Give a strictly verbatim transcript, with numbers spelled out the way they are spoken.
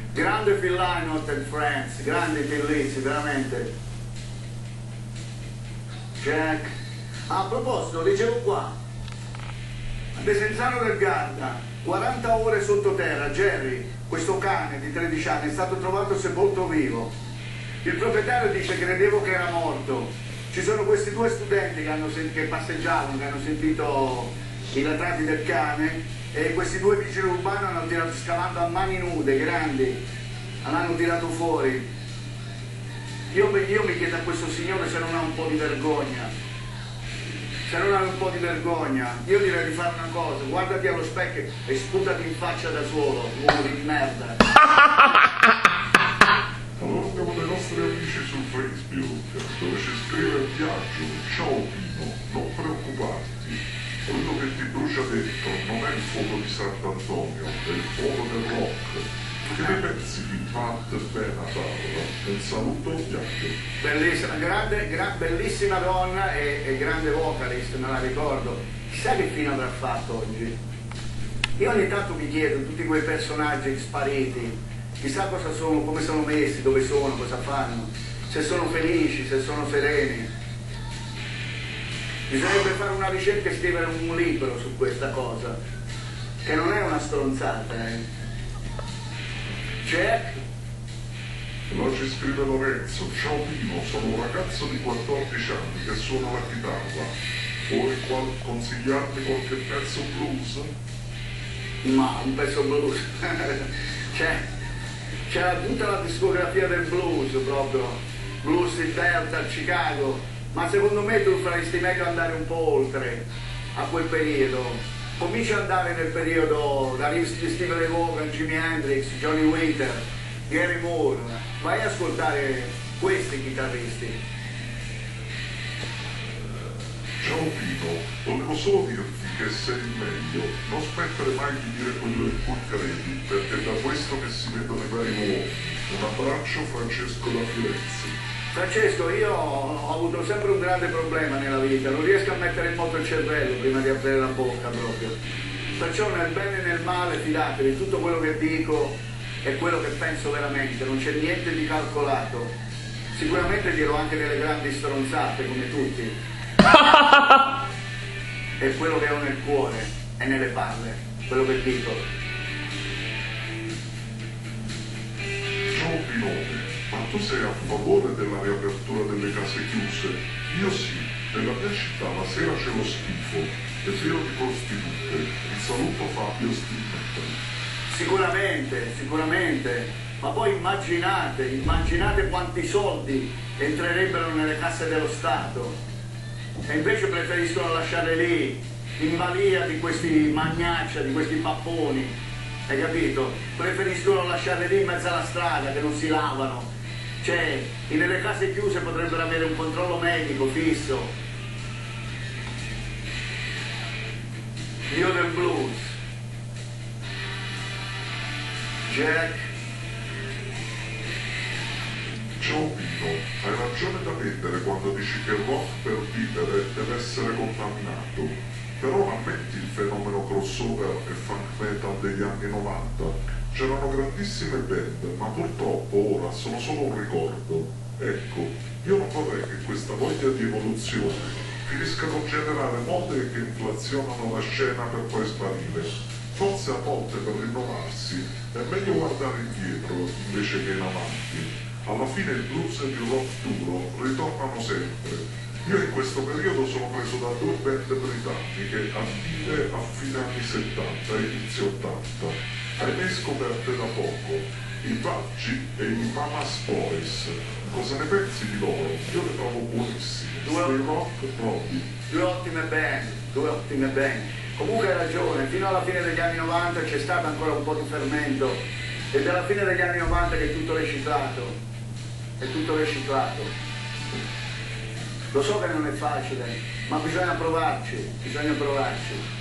Grande Phil Lynott and Friends, grandi Tillizzi, veramente. Jack. Ah, a proposito, dicevo qua, a Desenzano del Garda, quaranta ore sottoterra, Jerry, questo cane di tredici anni, è stato trovato sepolto vivo. Il proprietario dice che credevo che era morto. Ci sono questi due studenti che, hanno, che passeggiavano, che hanno sentito i latrati del cane, e questi due vigili urbani hanno tirato, scavando a mani nude, grandi, l'hanno tirato fuori. Io, io mi chiedo a questo signore se non ha un po' di vergogna. Se non hai un po' di vergogna, io direi di fare una cosa, guardati allo specchio e sputati in faccia da solo, uomo di merda. Allora andiamo dai nostri amici su Facebook, dove ci scrive il viaggio. Ciao Pino, non preoccuparti, quello che ti brucia dentro non è il fuoco di Sant'Antonio, è il fuoco del rock. Che ne pensi di Pat Benatar? Un saluto, viaggio. Bellissima, grande, gra, bellissima donna e, e grande vocalist, me la ricordo. Chissà che fine avrà fatto oggi? Io ogni tanto mi chiedo, tutti quei personaggi spariti, chissà cosa sono, come sono messi, dove sono, cosa fanno, se sono felici, se sono sereni. Bisognerebbe fare una ricerca e scrivere un libro su questa cosa, che non è una stronzata, eh. Jack? Là ci scrive Lorenzo. Ciao Pino, sono un ragazzo di quattordici anni che suona la chitarra. Vuoi qual- consigliarmi qualche pezzo blues? Ma un pezzo blues. C'è, c'è tutta la discografia del blues proprio. Blues di Delta, Chicago. Ma secondo me tu faresti meglio andare un po' oltre a quel periodo. Comincia ad andare nel periodo da Steve Ray Vaughan, Jimi Hendrix, Johnny Winter, Gary Moore. Vai ad ascoltare questi chitarristi. Ciao Pino, volevo solo dirti che sei il meglio. Non smettere mai di dire quello in cui credi, perché è da questo che si vedono i vari uomini. Un abbraccio, Francesco da Firenze. Francesco, io ho avuto sempre un grande problema nella vita, non riesco a mettere in moto il cervello prima di aprire la bocca proprio. Perciò nel bene e nel male fidatevi, tutto quello che dico è quello che penso veramente, non c'è niente di calcolato. Sicuramente dirò anche delle grandi stronzate come tutti. È quello che ho nel cuore e nelle palle, quello che dico. Ciao Pinone. Ma tu sei a favore della riapertura delle case chiuse? Io sì, nella mia città la sera c'è lo schifo, è pieno di prostitute. Un saluto Fabio Stilmetto. Sicuramente, sicuramente, ma poi immaginate, immaginate quanti soldi entrerebbero nelle casse dello Stato e invece preferiscono lasciare lì in balia di questi magnaccia, di questi papponi, hai capito? Preferiscono lasciare lì in mezzo alla strada che non si lavano. Cioè, nelle case chiuse potrebbero avere un controllo medico fisso. Dio del blues. Jack? Ciao Pino, hai ragione da vendere quando dici che il rock per vivere deve essere contaminato. Però ammetti il fenomeno crossover e funk metal degli anni novanta. C'erano grandissime band, ma purtroppo ora sono solo un ricordo. Ecco, io non vorrei che questa voglia di evoluzione finisca con generare mode che inflazionano la scena per poi sparire. Forse a volte per rinnovarsi è meglio guardare indietro invece che in avanti. Alla fine il blues e il rock duro ritornano sempre. Io in questo periodo sono preso da due band britanniche attive a fine anni settanta e inizio ottanta. Ahimè scoperte da poco, i Paggi e i Mamas Boys. Cosa ne pensi di loro? Io le trovo buonissime. Due, Stay rock, provi. Due ottime band, due ottime band. Comunque hai ragione, fino alla fine degli anni novanta c'è stato ancora un po' di fermento ed è alla fine degli anni novanta che è tutto riciclato. È tutto riciclato. Lo so che non è facile, ma bisogna provarci, bisogna provarci.